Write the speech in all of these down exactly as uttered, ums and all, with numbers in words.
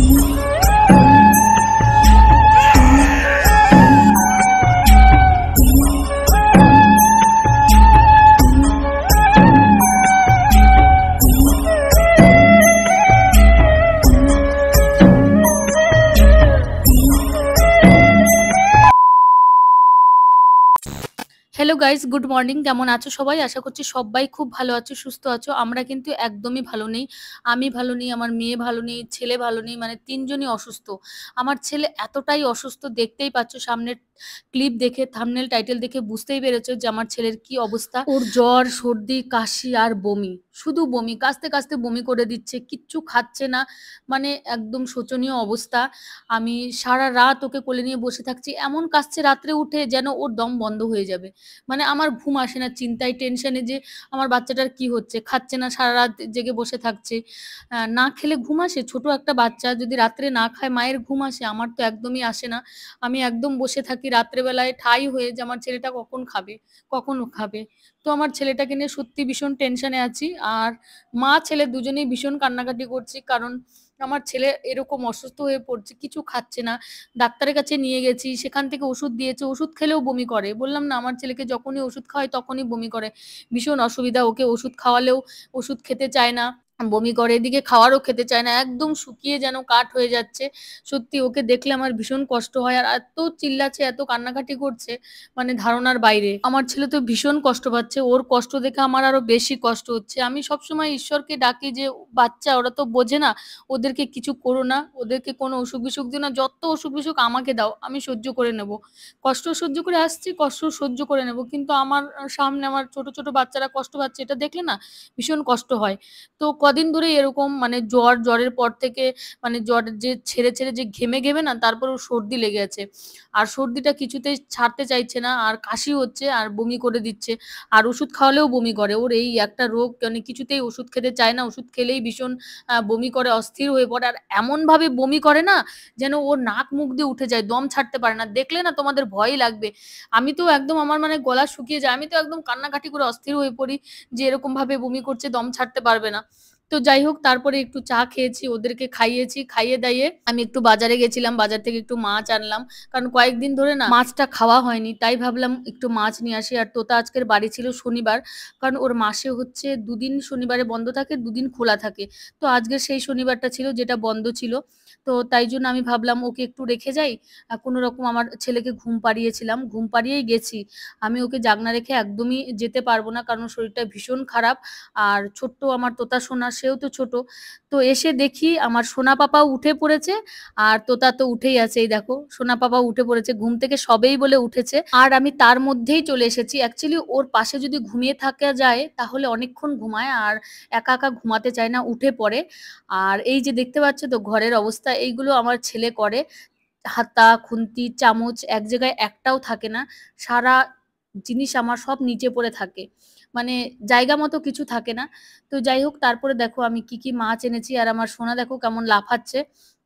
Hello guys, good morning. কেমন আছো সবাই? আশা করছি সবাই খুব ভালো আছো, সুস্থ আছো। আমরা কিন্তু একদমই ভালো নেই। আমি ভালো নেই, আমার মেয়ে ভালো নেই, ছেলে ভালো নেই, মানে তিনজনই অসুস্থ। আমার ছেলে এতটাই অসুস্থ, দেখতেই পাচ্ছ সামনের ক্লিপ দেখে, থাম্বনেল টাইটেল দেখে বুঝতেই পেরেছো যে আমার ছেলের কি অবস্থা। ওর জ্বর, সর্দি, কাশি আর বমি, শুধু বমি, কাশতে কাশতে বমি করে দিচ্ছে, কিচ্ছু খাচ্ছে না, মানে একদম শোচনীয় অবস্থা। আমি সারা রাত ওকে কোলে নিয়ে বসে থাকছি, এমন কাশছে রাত্রে উঠে যেন ওর দম বন্ধ হয়ে যাবে। মানে আমার ঘুম আসে না, চিন্তায় টেনশনে যে আমার বাচ্চাটার কি হচ্ছে, খাচ্ছে না, সারা রাত জেগে বসে থাকছে। আহ, না খেলে ঘুম আসে? ছোট একটা বাচ্চা যদি রাত্রে না খায় মায়ের ঘুম আসে? আমার তো একদমই আসে না। আমি একদম বসে থাকি রাত্রেবেলায় ঠাই হয়ে যে আমার ছেলেটা কখন খাবে, কখন খাবে। তো আমার ছেলেটাকে নিয়ে সত্যি ভীষণ টেনশনে আছি। আর মা ছেলে দুজনেই ভীষণ কান্নাকাটি করছি, কারণ আমার ছেলে এরকম অসুস্থ হয়ে পড়ছে, কিছু খাচ্ছে না। ডাক্তারের কাছে নিয়ে গেছি, সেখান থেকে ওষুধ দিয়েছে, ওষুধ খেলেও বমি করে। বললাম না, আমার ছেলেকে যখনই ওষুধ খাওয়াই তখনই বমি করে, ভীষণ অসুবিধা। ওকে ওষুধ খাওয়ালেও ওষুধ খেতে চায় না, বমি করে, এদিকে খাওয়ারও খেতে চায় না, একদম শুকিয়ে যেন কাঠ হয়ে যাচ্ছে। সত্যি ওকে দেখলে আমার ভীষণ কষ্ট হয়। আর এত চিল্লাচ্ছে, এত কান্নাকাটি করছে, মানে ধারণার বাইরে। আমার ছেলে তো ভীষণ কষ্ট পাচ্ছে, ওর কষ্ট দেখে আমার আরো বেশি কষ্ট হচ্ছে। আমি সবসময় ঈশ্বরকে ডাকি যে বাচ্চা, ওরা তো বোঝে না, ওদেরকে কিছু করো না, ওদেরকে কোনো অসুখ বিসুখ দিও না, যত অসুখ বিসুখ আমাকে দাও, আমি সহ্য করে নেব। কষ্ট সহ্য করে আসছি, কষ্ট সহ্য করে নেব, কিন্তু আমার সামনে আমার ছোট ছোট বাচ্চারা কষ্ট পাচ্ছে, এটা দেখলে না ভীষণ কষ্ট হয়। তো কদিন ধরে এরকম, মানে জ্বর, জ্বরের পর থেকে মানে জ্বর যে ছেড়ে ছেড়ে যে ঘেমে ঘেমে না, তারপর ওর সর্দি লেগে আছে। আর সর্দিটা কিছুতেই ছাড়তে চাইছে না, আর কাশি হচ্ছে, আর বমি করে দিচ্ছে। আর ওষুধ খাওয়ালেও বমি করে। ওর এই একটা রোগ, মানে কিছুতেই ওষুধ খেতে চায় না, ওষুধ খেলেই ভীষণ আহ, বমি করে, অস্থির হয়ে পড়ে। আর এমন ভাবে বমি করে না, যেন ওর নাক মুখ দিয়ে উঠে যায়, দম ছাড়তে পারে না। দেখলে না তোমাদের ভয়ই লাগবে। আমি তো একদম, আমার মানে গলা শুকিয়ে যায়, আমি তো একদম কান্নাকাটি করে অস্থির হয়ে পড়ি যে এরকম ভাবে বমি করছে, দম ছাড়তে পারবে না। তো যাই হোক, তারপরে একটু চা খেয়েছি, ওদেরকে খাইয়েছি, খাইয়ে দাইয়ে আমি একটু বাজারে গেছিলাম, বাজার থেকে একটু মাছ আনলাম। কারণ কয়েকদিন ধরে না মাছটা খাওয়া হয়নি, তাই ভাবলাম একটু মাছ নিয়ে আসি। আর তোতা আজকের বাড়ি ছিল শনিবার, কারণ ওর মাসে হচ্ছে দুদিন শনিবারে বন্ধ থাকে, দুদিন খোলা থাকে। তো আজকে সেই শনিবারটা ছিল যেটা বন্ধ ছিল। তো তাই জন্য আমি ভাবলাম ওকে একটু রেখে যাই। আহ, কোনো রকম আমার ছেলেকে ঘুম পাড়িয়েছিলাম, ঘুম পাড়িয়েই গেছি। আমি ওকে জাগনা রেখে একদমই যেতে পারবো না, কারণ শরীরটা ভীষণ খারাপ। আর ছোট্ট আমার তোতা সোনা, সেও তো ছোট। তো এসে দেখি আমার সোনা পাপাও উঠে পড়েছে, আর তোতা তো উঠেই আছে। এই দেখো, সোনা পাপা উঠে পড়েছে, ঘুম থেকে সবেই বলে উঠেছে। আর আমি তার মধ্যেই চলে এসেছি। অ্যাকচুয়ালি ওর পাশে যদি ঘুমিয়ে থাকা যায় তাহলে অনেকক্ষণ ঘুমায়, আর একা একা ঘুমাতে চায় না, উঠে পড়ে। আর এই যে দেখতে পাচ্ছ তো ঘরের অবস্থা, এইগুলো আমার ছেলে করে। হাতা, খুন্তি, চামচ এক জায়গায় একটাও থাকে না। সারা জিনিস আমার সব নিচে পড়ে থাকে, মানে জায়গা মতো কিছু থাকে না। তো যাই হোক, তারপরে দেখো আমি কি কি মাছ এনেছি, আর আমার সোনা দেখো কেমন লাফাচ্ছে।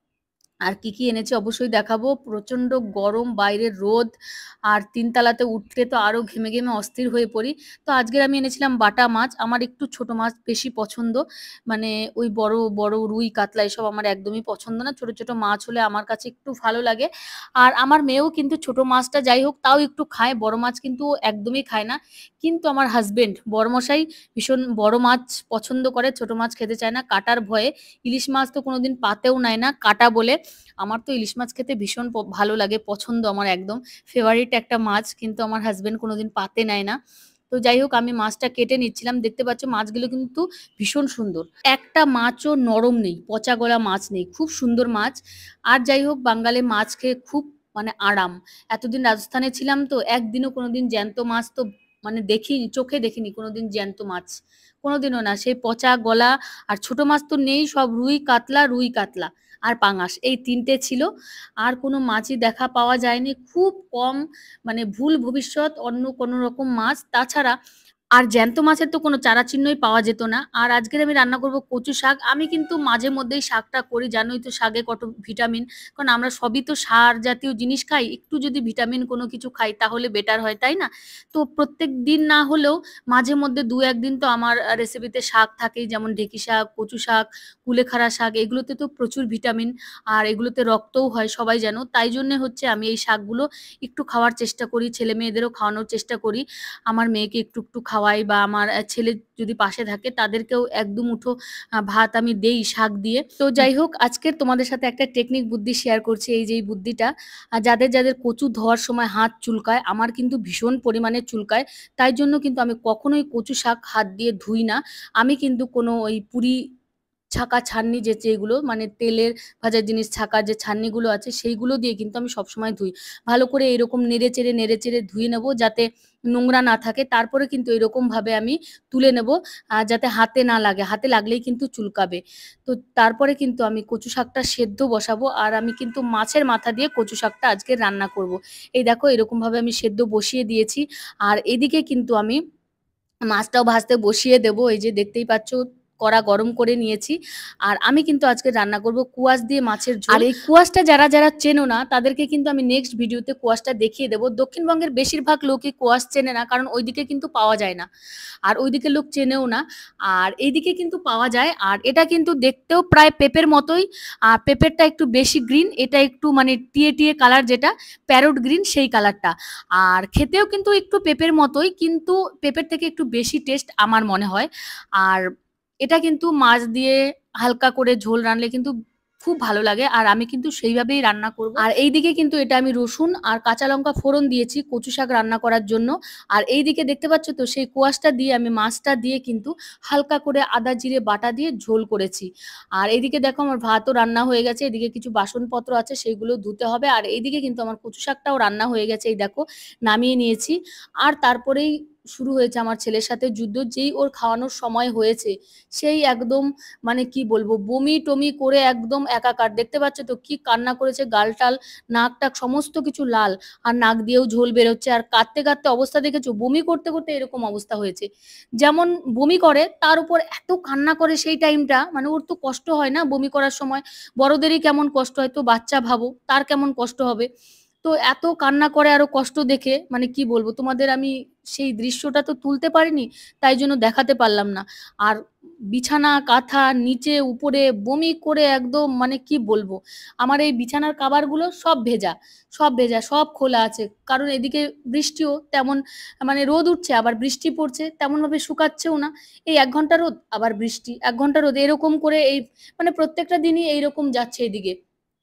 আর কি কি এনেছি অবশ্যই দেখাবো। প্রচন্ড গরম, বাইরের রোদ, আর তিনতলাতে উঠতে তো আরো ঘেমে ঘেমে অস্থির হয়ে পড়ি। তো আজকে আমি এনেছিলাম বাটা মাছ। আমার একটু ছোট মাছ বেশি পছন্দ, মানে ওই বড় বড় রুই কাতলা এসব আমার একদমই পছন্দ না। ছোট ছোট মাছ হলে আমার কাছে একটু ভালো লাগে। আর আমার মেয়েও কিন্তু ছোট মাছটা যাই হোক তাও একটু খায়, বড় মাছ কিন্তু ও একদমই খায় না। কিন্তু আমার হাজবেন্ড বড়মশাই ভীষণ বড় মাছ পছন্দ করে, ছোট মাছ খেতে চায় না কাটার ভয়ে। ইলিশ মাছ তো কোনোদিন পাতেও নেয় না কাটা বলে। আমার তো ইলিশ মাছ খেতে ভীষণ প- ভালো লাগে, পছন্দ আমার একদম ফেভারিট একটা মাছ, কিন্তু আমার হাজবেন্ড কোনোদিন পাতে নেয় না। তো যাই হোক, আমি মাছটা কেটে নিচ্ছিলাম, দেখতে পাচ্ছ মাছগুলো কিন্তু ভীষণ সুন্দর, একটা মাছও নরম নেই, পচা গলা মাছ নেই, খুব সুন্দর মাছ। আর যাই হোক, বাঙালি মাছ খেয়ে খুব মানে আরাম। এতদিন রাজস্থানে ছিলাম তো একদিনও কোনোদিন জ্যান্ত মাছ তো মানে দেখিনি, চোখে দেখিনি কোনোদিন জ্যান্ত মাছ, কোনোদিনও না। সেই পচা গলা। আর ছোট মাছ তো নেই, সব রুই কাতলা, রুই কাতলা আর পাঙাশ, এই তিনটে ছিল। আর কোনো মাছই দেখা পাওয়া যায়নি, খুব কম, মানে ভুল ভবিষ্যৎ অন্য কোনো রকম মাছ। তাছাড়া আর জ্যান্ত মাছের তো কোনো চারা চিহ্নই পাওয়া যেত না। আর আজকের আমি রান্না করব কচু শাক। আমি কিন্তু মাঝে মধ্যেই শাকটা করি। জানোই তো শাকে কত ভিটামিন। কারণ আমরা সবই তো সার জাতীয় জিনিস খাই। একটু যদি ভিটামিন কোনো কিছু খাই তাহলে বেটার হয়, তাই না? তো প্রত্যেকদিন না হলেও মাঝে মধ্যে দুই এক দিন তো আমার আ রেসিপিতে শাক থাকেই। যেমন ঢেঁকি শাক, কচু শাক, কুলেখাড়া শাক, এগুলোতে তো প্রচুর ভিটামিন। আর এগুলোতে রক্তও হয় সবাই জানো। তাই জন্যে হচ্ছে আমি এই শাকগুলো একটু খাওয়ার চেষ্টা করি। ছেলে-মেয়েদেরও খাওয়ানোর চেষ্টা করি। আমার মেয়েকে একটু, একটু খাওয়াই, বা আমার অ্যা ছেলে যদি পাশে থাকে তাদেরকেও এক দুই মুঠো আ ভাত আমি দেই শাক দিয়ে। তো যাই হোক, আজকে তোমাদের সাথে একটা টেকনিক বুদ্ধি শেয়ার করছি। এই যে এই বুদ্ধিটা, আ যাদের, যাদের কচু ধোয়ার সময় হাত চুলকায়, আমার কিন্তু ভীষণ পরিমাণে চুলকায়। তাই জন্য কিন্তু আমি কখনোই কচু শাক হাত দিয়ে ধুই না। আমি কিন্তু কোনো ওই পুরি ছাঁকা ছাননি, যে যেগুলো মানে তেলের ভাজা জিনিস ছাঁকার যে ছাননিগুলো আছে সেইগুলো দিয়ে কিন্তু আমি সবসময় ধুই। ভালো করে এরকম নেড়েচেড়ে, নেড়েচেড়ে ধুয়ে নেব যাতে নোংরা না থাকে। তারপরে কিন্তু এরকমভাবে আমি তুলে নেব, আ যাতে হাতে না লাগে। হাতে লাগলেই কিন্তু চুলকাবে। তো তারপরে কিন্তু আমি কচু শাকটা সেদ্ধ বসাবো, আর আমি কিন্তু মাছের মাথা দিয়ে কচু শাকটা আজকে রান্না করব। এই দেখো এরকমভাবে আমি সেদ্ধ বসিয়ে দিয়েছি। আর এদিকে কিন্তু আমি মাছটাও ভাজতে বসিয়ে দেবো। এই যে দেখতেই পাচ্ছ, কড়া গরম করে নিয়েছি। আর আমি কিন্তু আজকে রান্না করব কুয়াশ দিয়ে মাছের ঝোল। আর এই কুয়াশটা যারা, যারা চেনো না তাদেরকে কিন্তু আমি নেক্সট ভিডিওতে কুয়াশটা দেখিয়ে দেবো। দক্ষিণবঙ্গের বেশিরভাগ লোকই কুয়াশ চেনে না, কারণ ওইদিকে কিন্তু পাওয়া যায় না। আর ওইদিকে লোক চেনেও না। আর এইদিকে কিন্তু পাওয়া যায়। আর এটা কিন্তু দেখতেও প্রায় পেঁপের মতোই। আর পেঁপেরটা একটু বেশি গ্রিন, এটা একটু মানে টিয়ে, টিয়ে কালার, যেটা প্যারট গ্রিন সেই কালারটা। আর খেতেও কিন্তু একটু পেঁপের মতোই, কিন্তু পেঁপের থেকে একটু বেশি টেস্ট আমার মনে হয়। আর এটা কিন্তু মাছ দিয়ে হালকা করে ঝোল রানলে কিন্তু খুব ভালো লাগে। আর আমি কিন্তু সেইভাবেই রান্না করব। আর এইদিকে কিন্তু এটা আমি রসুন আর কাঁচা লঙ্কা ফোড়ন দিয়েছি কচু শাক রান্না করার জন্য। আর এইদিকে দেখতে পাচ্ছ তো সেই কোয়াশটা দিয়ে আমি মাছটা দিয়ে কিন্তু হালকা করে আদা জিরে বাটা দিয়ে ঝোল করেছি। আর এইদিকে দেখো আমার ভাতও রান্না হয়ে গেছে। এদিকে কিছু বাসনপত্র আছে, সেইগুলো ধুতে হবে। আর এইদিকে কিন্তু আমার কচু শাকটাও রান্না হয়ে গেছে। এই দেখো নামিয়ে নিয়েছি। আর তারপরেই শুরু হয়েছে আমার ছেলের সাথে যুদ্ধ। যেই ওর খাওয়ানোর সময় হয়েছে, সেই একদম মানে কি বলবো, বমি টমি করে একদম একাকার। দেখতে পাচ্ছ তো কি কান্না করেছে, গাল টাল নাক টাক সমস্ত কিছু লাল। আর নাক দিয়েও ঝোল বেরোচ্ছে। আর কাঁদতে কাঁদতে অবস্থা দেখেছো, বমি করতে করতে এরকম অবস্থা হয়েছে। যেমন বমি করে তার উপর এত কান্না করে সেই টাইমটা, মানে ওর তো কষ্ট হয় না বমি করার সময়। বড়দেরই কেমন কষ্ট হয়, তো বাচ্চা ভাবো তার কেমন কষ্ট হবে। তো এত কান্না করে, আরো কষ্ট দেখে মানে কি বলবো তোমাদের, আমি সেই দৃশ্যটা তো তুলতে পারিনি, তাই জন্য দেখাতে পারলাম না। আর বিছানা কাঁথা নিচে উপরে বমি করে একদম মানে কি বলবো, আমার এই বিছানার কাভারগুলো সব ভেজা, সব ভেজা, সব খোলা আছে। কারণ এদিকে বৃষ্টিও তেমন, মানে রোদ উঠছে আবার বৃষ্টি পড়ছে, তেমন ভাবে শুকাচ্ছেও না। এই এক ঘন্টা রোদ আবার বৃষ্টি, এক ঘন্টা রোদ, এরকম করে এই মানে প্রত্যেকটা দিনই এইরকম যাচ্ছে এদিকে।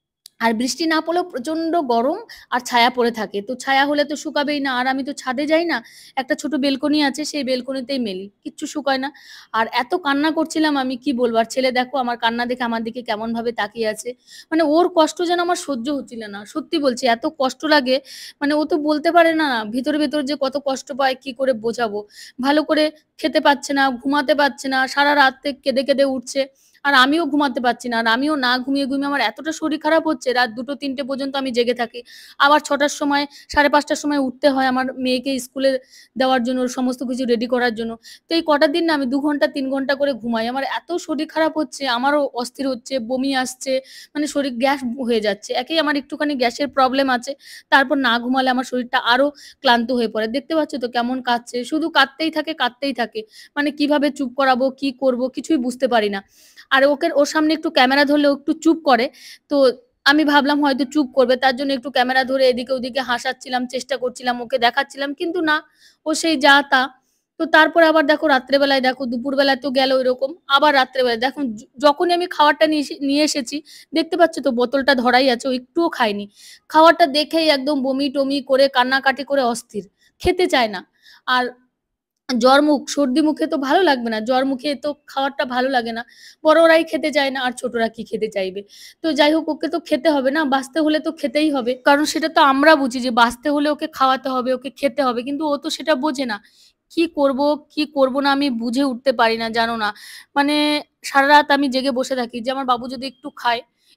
আর বৃষ্টি না পড়লেও প্রচন্ড গরম, আর ছায়া পড়ে থাকে। তো ছায়া হলে তো শুকাবেই না। আর আমি তো ছাদে যাই না, একটা ছোট বেলকনি আছে, সেই বেলকনিতেই মেলি, কিচ্ছু শুকায় না। আর এত কান্না করছিলাম, আমি কি বলবো। আর ছেলে দেখো আমার কান্না দেখে আমার দিকে কেমন ভাবে তাকিয়ে আছে। মানে ওর কষ্ট যেন আমার সহ্য হচ্ছিল না, সত্যি বলছি এত কষ্ট লাগে। মানে ও তো বলতে পারে না, ভিতরে ভেতর যে কত কষ্ট পায় কি করে বোঝাবো। ভালো করে খেতে পাচ্ছে না, ঘুমাতে পারছে না, সারা রাত থেকে কেঁদে কেঁদে উঠছে। আর আমিও ঘুমাতে পারছি না। আর আমিও না ঘুমিয়ে, ঘুমিয়ে আমার এতটা শরীর খারাপ হচ্ছে, রাত দুটো তিনটে পর্যন্ত আমি জেগে থাকি। আবার ছটার সময়, সাড়ে পাঁচটার সময় উঠতে হয় আমার মেয়েকে স্কুলে দেওয়ার জন্য, ওর সমস্ত কিছু রেডি করার জন্য। তো এই কটা দিন না আমি দুই ঘন্টা তিন ঘন্টা করে ঘুমাই। আমার এত শরীর খারাপ হচ্ছে, আমারও অস্থির হচ্ছে, বমি আসছে, মানে শরীর গ্যাস হয়ে যাচ্ছে। একেই আমার একটুখানি গ্যাসের প্রবলেম আছে। তারপর না ঘুমালে আমার শরীরটা আরো ক্লান্ত হয়ে পড়ে। দেখতে পাচ্ছ তো কেমন কাঁদছে, শুধু কাঁদতেই থাকে, কাঁদতেই থাকে। মানে কিভাবে চুপ করাবো, কি করব কিছুই বুঝতে পারি না। আর ওকে ওর সামনে একটু ক্যামেরা ধরলে ও একটু চুপ করে। তো আমি ভাবলাম হয়তো চুপ করবে, তার জন্য একটু ক্যামেরা ধরে এদিকে ওদিকে হাসাচ্ছিলাম, চেষ্টা করছিলাম, ওকে দেখাচ্ছিলাম, কিন্তু না, ও সেই যা তা। তো তারপরে আবার দেখো রাত্রেবেলায়, দেখো দুপুরবেলায় তো গেল এরকম, আবার রাত্রেবেলায় দেখুন য যখনই আমি খাবারটা নিয়ে এসে নিয়ে এসেছি, দেখতে পাচ্ছ তো বোতলটা ধরাই আছে, ও একটুও খায়নি। খাবারটা দেখেই একদম বমি-টমি করে কান্নাকাটি করে অস্থির। খেতে চায় না। আর জ্বর মুখ, সর্দি মুখে তো ভালো লাগবে না। জ্বর মুখে তো খাবারটা ভালো লাগে না। বড়রাই খেতে চায় না, আর ছোটরা কি খেতে চাইবে? তো যাই হোক, ওকে তো খেতে হবে না? বাঁচতে হলে তো খেতেই হবে। কারণ সেটা তো আমরা বুঝি যে বাঁচতে হলে ওকে খাওয়াতে হবে, ওকে খেতে হবে। কিন্তু ও তো সেটা বোঝে না। কি করব, কি করব না আমি বুঝে উঠতে পারি না, জানো না? মানে সারারাত আমি জেগে বসে থাকি যে আমার বাবু যদি একটু খায়,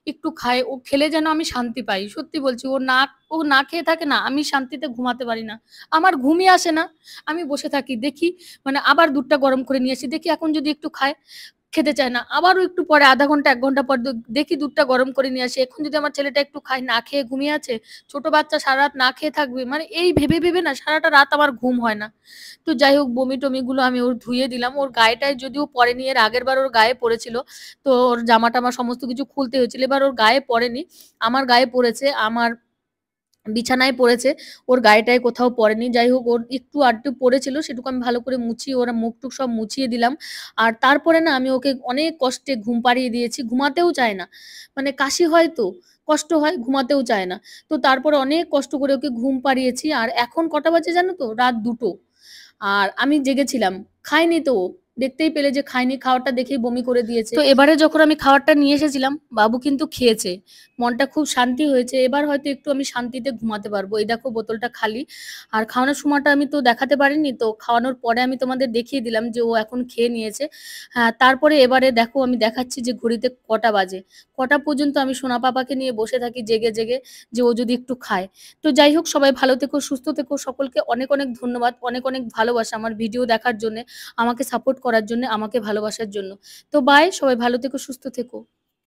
একটু খায়, ও খেলে যেন আমি শান্তি পাই। সত্যি বলছি, ও না ও না খেয়ে থাকে না, আমি শান্তিতে ঘুমাতে পারি না। আমার ঘুমই আসে না। আমি বসে থাকি, দেখি মানে আবার দুধটা গরম করে নিয়ে আসি। দেখি এখন যদি একটু খায়, খেতে চায় না। আবারও একটু পরে আধা ঘন্টা এক ঘন্টা পর দ দেখি দুধটা গরম করে নিয়ে আসি। এখন যদি আমার ছেলেটা একটু খায়, না খেয়ে ঘুমিয়ে আছে, ছোট বাচ্চা সারারাত না খেয়ে থাকবে। মানে এই ভেবে, ভেবে না সারাটা রাত আমার ঘুম হয় না। তো যাই হোক, বমি-টমিগুলো আমি ওর ধুয়ে দিলাম। ওর গায়ে-টায়ে যদিও পড়েনি, এর আগেরবার ওর গায়ে পড়েছিল। তো ওর জামা-টামা সমস্ত কিছু খুলতে হয়েছিল। এবার ওর গায়ে পড়েনি। আমার গায়ে পড়েছে, আমার বিছানায় পড়েছে। ওর গায়ে-টায়ে কোথাও পড়েনি। যাই হোক, ওর একটু-আধটু পড়েছিল, সেটুকু আমি ভালো করে মুছিয়ে, ওর মুখ-টুখ সব মুছিয়ে দিলাম। আর তারপরে না আমি ওকে অনেক কষ্টে ঘুম পাড়িয়ে দিয়েছি। ঘুমাতেও চায় না। মানে কাশি হয় তো, কষ্ট হয়, ঘুমাতেও চায় না। তো তারপরে অনেক কষ্ট করে ওকে ঘুম পাড়িয়েছি। আর এখন কটা বাজে জানো তো? রাত দুটো। আর আমি জেগেছিলাম। খায়নি তো ও। দেখতেই পেলে যে খায়নি, খাওয়ারটা দেখেই বমি করে দিয়েছে। তো এবারে যখন আমি খাবারটা নিয়ে এসেছিলাম, বাবু কিন্তু খেয়েছে। মনটা খুব শান্তি হয়েছে। এবার হয়তো একটু আমি শান্তিতে ঘুমাতে পারবো। এই দেখো বোতলটা খালি। আর খাওয়ানোর সময়টা আমি তো দেখাতে পারিনি। তো খাওয়ানোর পরে আমি তোমাদের দেখিয়ে দিলাম যে ও এখন খেয়ে নিয়েছে। হ্যাঁ, তারপরে এবারে দেখো আমি দেখাচ্ছি যে ঘড়িতে কটা বাজে। কটা পর্যন্ত আমি সোনা পাপাকে নিয়ে বসে থাকি জেগে, জেগে, যে ও যদি একটু খায়। তো যাই হোক, সবাই ভালো থেকো, সুস্থ থেকো। সকলকে অনেক, অনেক ধন্যবাদ। অনেক, অনেক ভালোবাসা আমার ভিডিও দেখার জন্যে, আমাকে সাপোর্ট করার জন্যে, আমাকে ভালোবাসার জন্য। তো বাই, সবাই ভালো থেকো, সুস্থ থেকো।